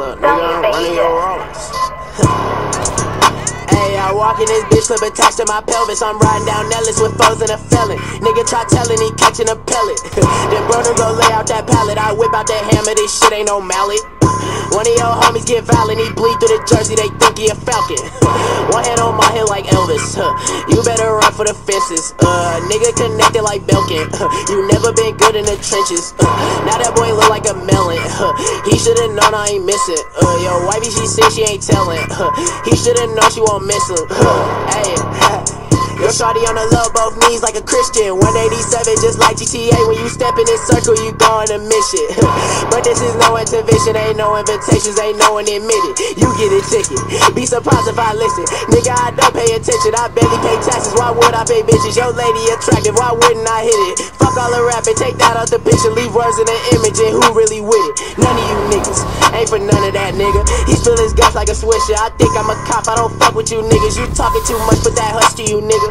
Nigga, I'm running your Rollins. Hey, I walk in this bitch, clip attached to my pelvis. I'm riding down Nellis with foes and a felon. Nigga try telling he catching a pellet. Then brother go lay out that pallet. I whip out that hammer, this shit ain't no mallet. One of your homies get violent, he bleed through the jersey, they think he a falcon. One hand on my head like Elvis. You better run for the fences. Nigga connected like Belkin. You never been good in the trenches. Now that boy look like a melon. He should've known I ain't missing. Yo, wifey, she said she ain't telling. He should've known she won't miss him. Hey. Yo, shawty on the low, both knees like a Christian. 187 just like GTA. When you step in this circle, you go on a mission. But this is no intervention, ain't no invitations, ain't no one admitted. You get a ticket, be surprised if I listen. Nigga, I don't pay attention, I barely pay taxes. Why would I pay bitches? Your lady attractive, why wouldn't I hit it? Fuck all the rapping, take that out the picture. Leave words in the image and who really with it? None of you niggas, ain't for none of that nigga. He spill his guts like a swisher. I think I'm a cop, I don't fuck with you niggas. You talking too much, put that hush to you nigga.